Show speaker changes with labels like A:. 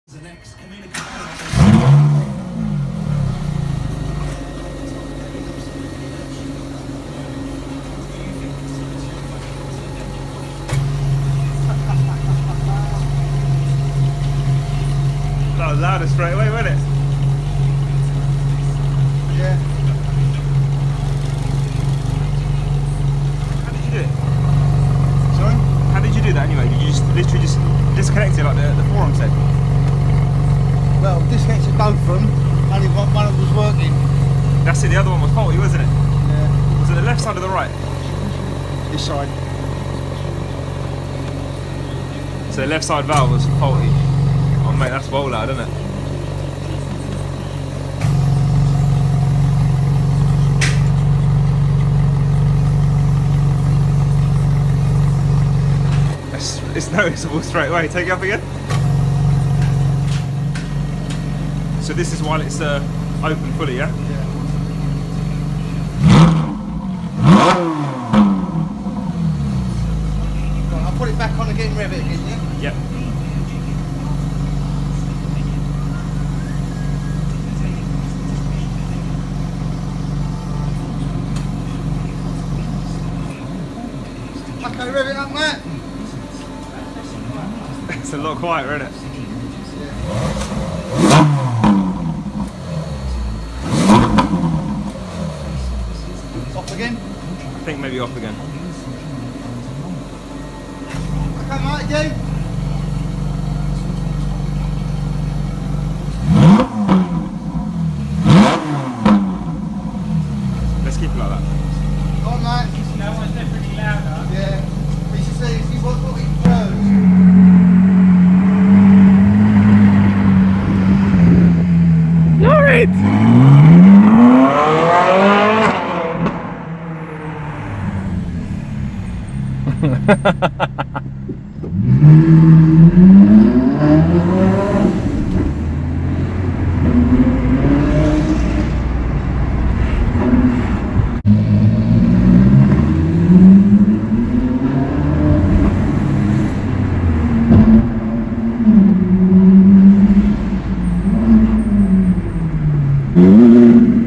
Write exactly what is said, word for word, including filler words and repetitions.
A: That was louder straight away, wasn't it?
B: Yeah.
A: How did you do it?
B: Sorry?
A: How did you do that anyway? Did you just literally just disconnect it like the, the forum said?
B: Well, disconnected both of them, only one, one of them was working.
A: That's it, the other one was faulty, wasn't it?
B: Yeah.
A: Was it the left side or the right?
B: This side.
A: So the left side valve was faulty. Oh mate, that's well loud, isn't it? It's, it's noticeable straight away. Take it up again. So this is while it's uh, open fully, yeah?
B: Yeah. Right, I'll put it back on again, rev it again, yeah?
A: Yep.
B: Okay, rev it up, Matt.
A: It's a lot quieter, isn't it?
B: Off again.
A: I think maybe off again.
B: Okay, Matt, again.
A: Let's keep it like that.
B: Go on, Matt.
C: That one's definitely louder.
B: Yeah. You should see, see what, what we throws.
A: Alright!
D: Mm-hmm.